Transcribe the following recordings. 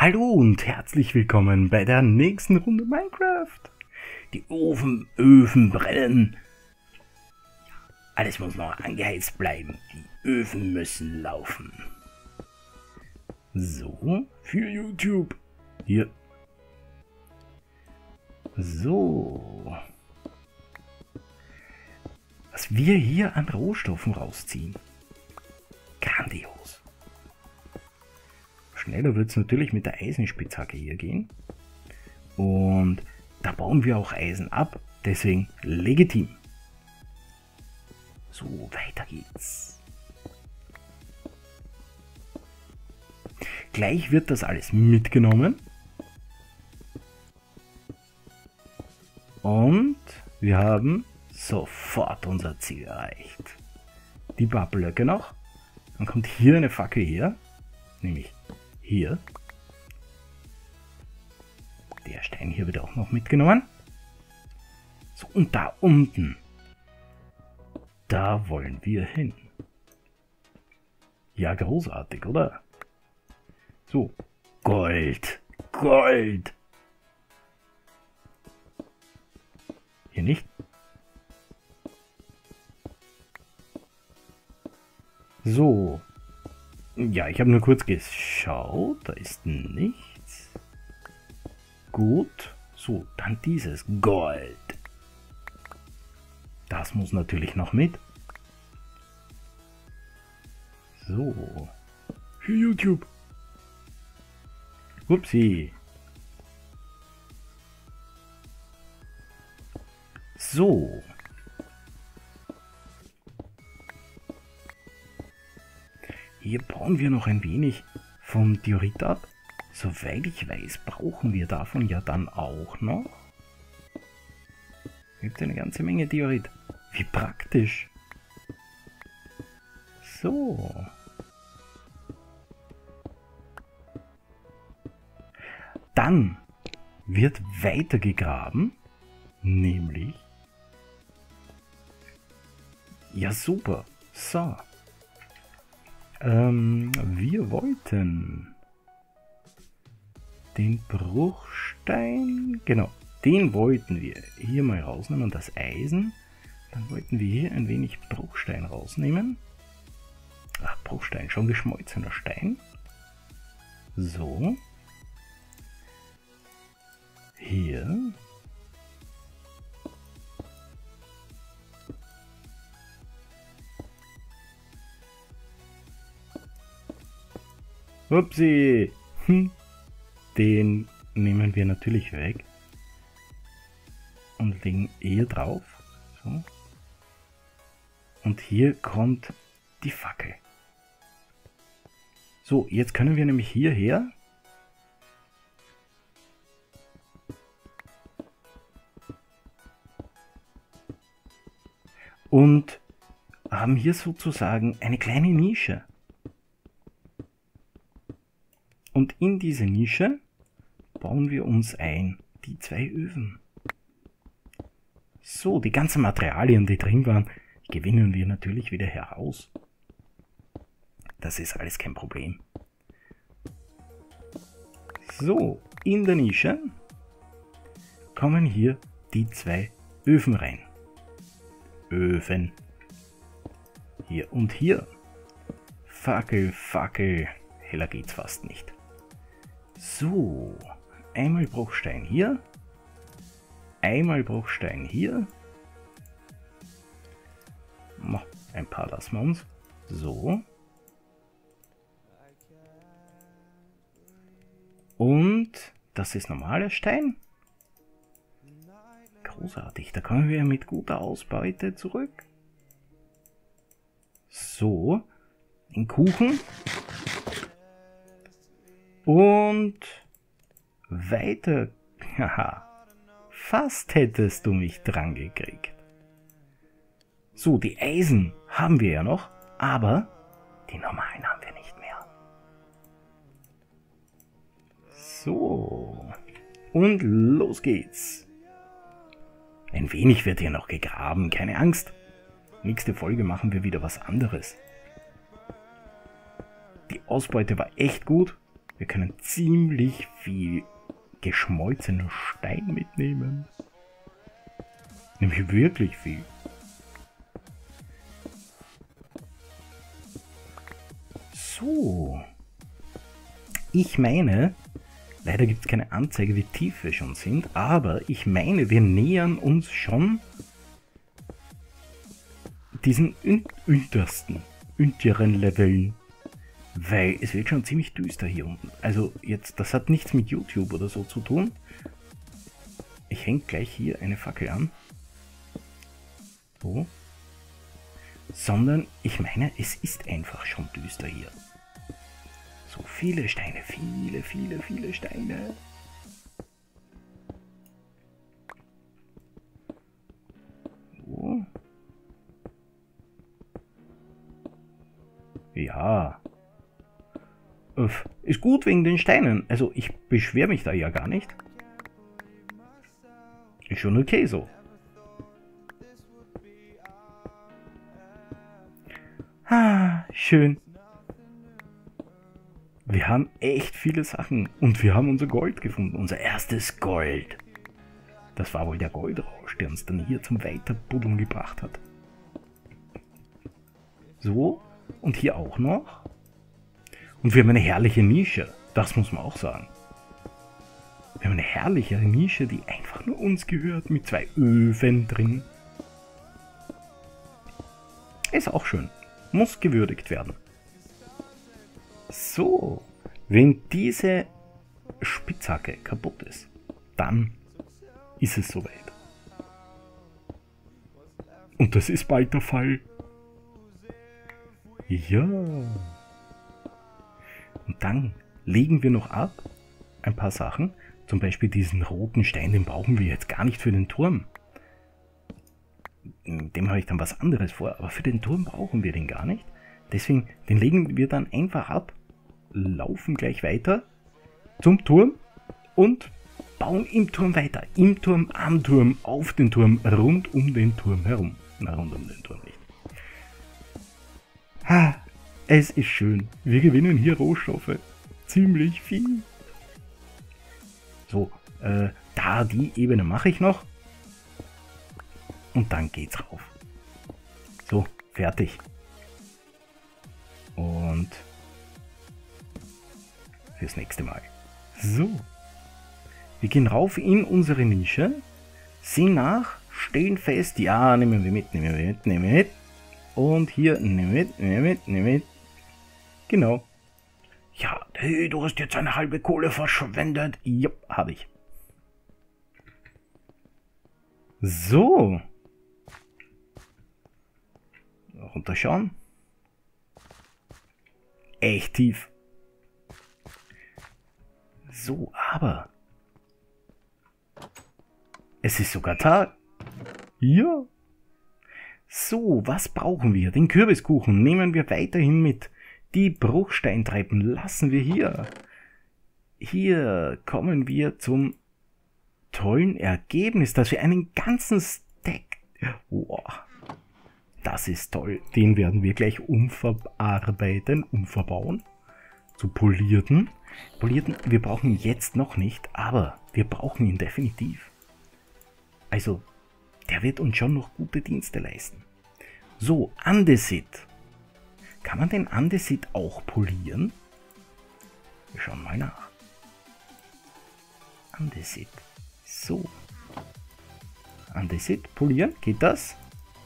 Hallo und herzlich willkommen bei der nächsten Runde Minecraft. Die Öfen brennen. Alles muss noch angeheizt bleiben. Die Öfen müssen laufen. So, für YouTube. Hier. So. Was wir hier an Rohstoffen rausziehen. Grandios. Schneller wird es natürlich mit der Eisenspitzhacke hier gehen. Und da bauen wir auch Eisen ab. Deswegen legitim. So, weiter geht's. Gleich wird das alles mitgenommen. Und wir haben sofort unser Ziel erreicht. Die paar Blöcke noch. Dann kommt hier eine Fackel her. Nämlich hier. Der Stein hier wird auch noch mitgenommen. So, und da unten. Da wollen wir hin. Ja, großartig, oder? So, Gold. Gold. Hier nicht. So. Ja, ich habe nur kurz geschaut. Da ist nichts. Gut. So, dann dieses Gold. Das muss natürlich noch mit. So. Für YouTube. Upsi. So. Hier bauen wir noch ein wenig vom Diorit ab. Soweit ich weiß, brauchen wir davon ja dann auch noch. Gibt eine ganze Menge Diorit. Wie praktisch. So. Dann wird weiter gegraben. Nämlich. Ja, super. So. Wir wollten den Bruchstein, genau, den wollten wir hier mal rausnehmen und das Eisen. Dann wollten wir hier ein wenig Bruchstein rausnehmen. Ach, Bruchstein, schon geschmolzener Stein. So. Hier. Upsi. Den nehmen wir natürlich weg und legen hier drauf. So. Und hier kommt die Fackel. So, jetzt können wir nämlich hierher und haben hier sozusagen eine kleine Nische. Und in diese Nische bauen wir uns ein die zwei Öfen. So, die ganzen Materialien, die drin waren, gewinnen wir natürlich wieder heraus. Das ist alles kein Problem. So, in der Nische kommen hier die zwei Öfen rein. Öfen. Hier und hier. Fackel, Fackel. Heller geht's fast nicht. So, einmal Bruchstein hier, einmal Bruchstein hier. Ein paar lassen wir uns. So. Und das ist normaler Stein. Großartig, da kommen wir mit guter Ausbeute zurück. So, den Kuchen. Und weiter. Haha. Fast hättest du mich dran gekriegt. So, die Eisen haben wir ja noch, aber die normalen haben wir nicht mehr. So. Und los geht's. Ein wenig wird hier noch gegraben, keine Angst. Nächste Folge machen wir wieder was anderes. Die Ausbeute war echt gut. Wir können ziemlich viel geschmolzenen Stein mitnehmen. Nämlich wirklich viel. So. Ich meine, leider gibt es keine Anzeige, wie tief wir schon sind, aber ich meine, wir nähern uns schon diesen unteren Leveln. Weil es wird schon ziemlich düster hier unten. Also jetzt, das hat nichts mit YouTube oder so zu tun. Ich hänge gleich hier eine Fackel an. So. Sondern ich meine, es ist einfach schon düster hier. So viele Steine, viele Steine. So. Ja. Ist gut wegen den Steinen. Also ich beschwere mich da ja gar nicht. Ist schon okay so. Ah, schön. Wir haben echt viele Sachen und wir haben unser Gold gefunden. Unser erstes Gold. Das war wohl der Goldrausch, der uns dann hier zum Weiterbuddeln gebracht hat. So, und hier auch noch. Und wir haben eine herrliche Nische, das muss man auch sagen. Wir haben eine herrliche Nische, die einfach nur uns gehört, mit 2 Öfen drin. Ist auch schön, muss gewürdigt werden. So, wenn diese Spitzhacke kaputt ist, dann ist es soweit. Und das ist bald der Fall. Ja. Und dann legen wir noch ab ein paar Sachen. Zum Beispiel diesen roten Stein, den brauchen wir jetzt gar nicht für den Turm. Dem habe ich dann was anderes vor, aber für den Turm brauchen wir den gar nicht. Deswegen, den legen wir dann einfach ab, laufen gleich weiter zum Turm und bauen im Turm weiter. Im Turm, am Turm, auf den Turm, rund um den Turm herum. Na, rund um den Turm nicht. Ha! Es ist schön. Wir gewinnen hier Rohstoffe. Ziemlich viel. So, da die Ebene mache ich noch. Und dann geht's rauf. So, fertig. Und fürs nächste Mal. So. Wir gehen rauf in unsere Nische. Sehen nach, stellen fest. Ja, nehmen wir mit, nehmen wir mit, nehmen wir mit. Und hier, nehmen wir mit, nehmen wir mit, nehmen wir mit. Genau. Ja, hey, du hast jetzt eine halbe Kohle verschwendet. Ja, habe ich. So. Runterschauen. Echt tief. So, aber es ist sogar Tag. Ja. So, was brauchen wir? Den Kürbiskuchen nehmen wir weiterhin mit. Die Bruchsteintreppen lassen wir hier. Hier kommen wir zum tollen Ergebnis, dass wir einen ganzen Stack... Wow, das ist toll. Den werden wir gleich umverarbeiten, umverbauen. Zu polierten. Wir brauchen ihn jetzt noch nicht, aber wir brauchen ihn definitiv. Also, der wird uns schon noch gute Dienste leisten. So, Andesit. Kann man den Andesit auch polieren? Wir schauen mal nach. Andesit. So. Andesit polieren, geht das?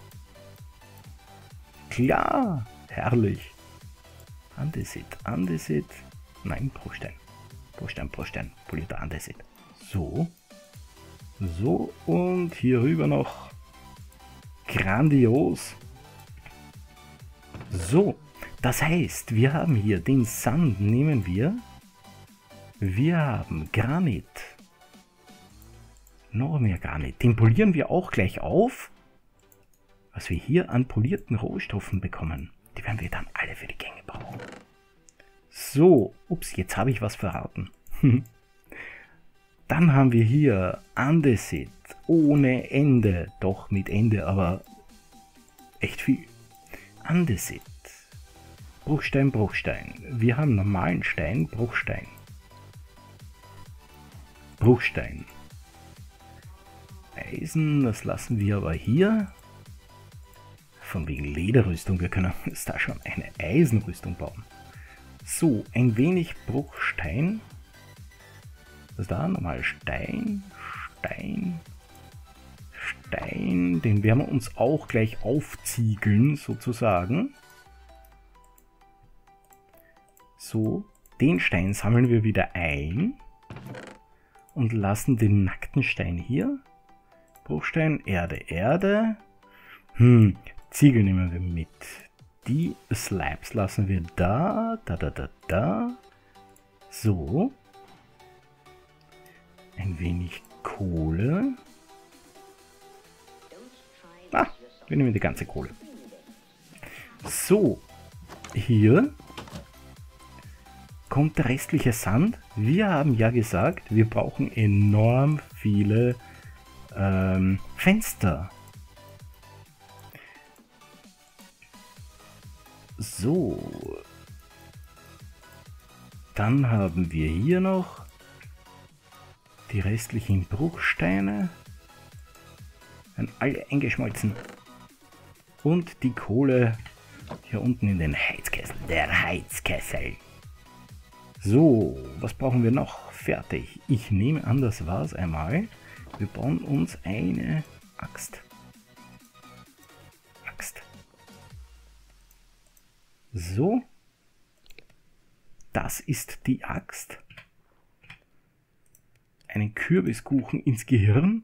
Klar, herrlich. Andesit, Andesit. Nein, Bruchstein. Bruchstein, polierter Andesit. So. So, und hier rüber noch. Grandios. So, das heißt, wir haben hier den Sand, nehmen wir. Wir haben Granit. Noch mehr Granit. Den polieren wir auch gleich auf. Was wir hier an polierten Rohstoffen bekommen, die werden wir dann alle für die Gänge brauchen. So, ups, jetzt habe ich was verraten. Dann haben wir hier Andesit ohne Ende. Doch mit Ende, aber echt viel. Andesit. Bruchstein, Bruchstein. Wir haben normalen Stein, Bruchstein. Bruchstein. Eisen, das lassen wir aber hier. Von wegen Lederrüstung, wir können uns da schon eine Eisenrüstung bauen. So, ein wenig Bruchstein. Was ist da? Nochmal Stein, Stein, Stein. Den werden wir uns auch gleich aufziegeln, sozusagen. So, den Stein sammeln wir wieder ein. Und lassen den nackten Stein hier. Bruchstein, Erde, Erde. Ziegel nehmen wir mit. Die Slabs lassen wir da. So. Ein wenig Kohle. Wir nehmen die ganze Kohle. So. Hier kommt der restliche Sand. Wir haben ja gesagt, wir brauchen enorm viele Fenster. So. Dann haben wir hier noch die restlichen Bruchsteine. Werden alle eingeschmolzen. Und die Kohle hier unten in den Heizkessel. Der Heizkessel. So, was brauchen wir noch? Fertig. Ich nehme an, das war's einmal. Wir bauen uns eine Axt. So. Das ist die Axt. Einen Kürbiskuchen ins Gehirn.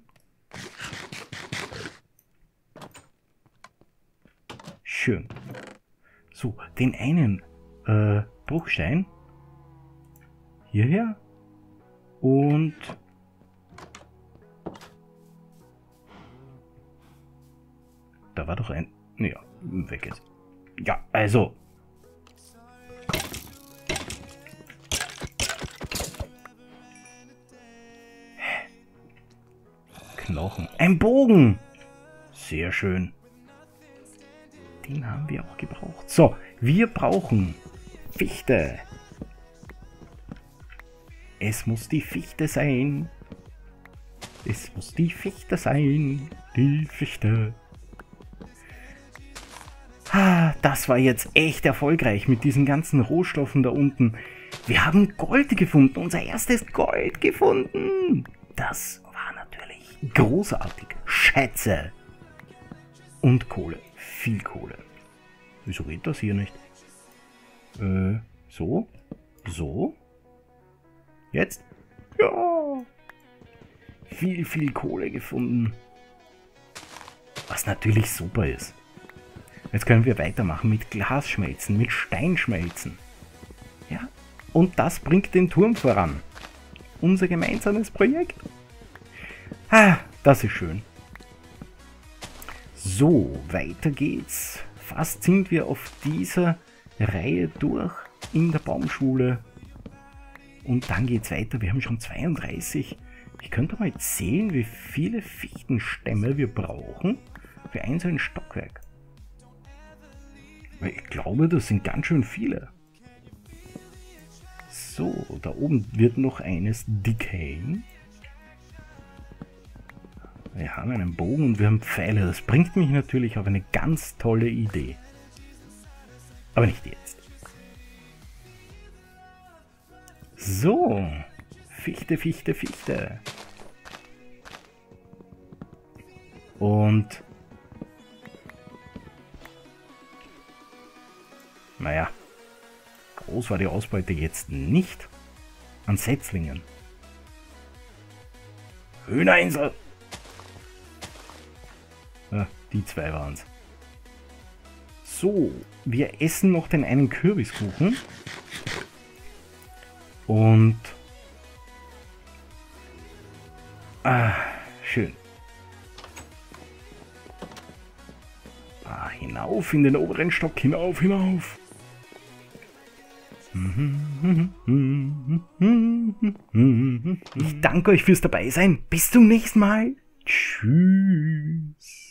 Schön. So, den einen Bruchstein hierher und da war doch ein... Ja, weg ist. Ja, also. Knochen. Ein Bogen. Sehr schön. Den haben wir auch gebraucht. So, wir brauchen Fichte. Es muss die Fichte sein. Es muss die Fichte sein. Die Fichte. Das war jetzt echt erfolgreich mit diesen ganzen Rohstoffen da unten. Wir haben Gold gefunden. Unser erstes Gold gefunden. Das war natürlich großartig. Schätze. Und Kohle. Viel Kohle. Wieso geht das hier nicht? So. So. Jetzt? Ja. Viel Kohle gefunden. Was natürlich super ist. Jetzt können wir weitermachen mit Glasschmelzen, mit Steinschmelzen. Ja. Und das bringt den Turm voran. Unser gemeinsames Projekt. Das ist schön. So, weiter geht's. Fast sind wir auf dieser Reihe durch in der Baumschule. Und dann geht's weiter. Wir haben schon 32. Ich könnte mal sehen, wie viele Fichtenstämme wir brauchen für ein so ein Stockwerk. Weil ich glaube, das sind ganz schön viele. So, da oben wird noch eines decayen. Wir haben einen Bogen und wir haben Pfeile. Das bringt mich natürlich auf eine ganz tolle Idee. Aber nicht jetzt. So. Fichte, Fichte, Fichte. Und... Naja. Groß war die Ausbeute jetzt nicht. An Setzlingen. Hühnerinsel. Ja, die zwei waren es. So, wir essen noch den einen Kürbiskuchen. Und... schön. Hinauf in den oberen Stock, hinauf, hinauf. Ich danke euch fürs Dabeisein. Bis zum nächsten Mal. Tschüss.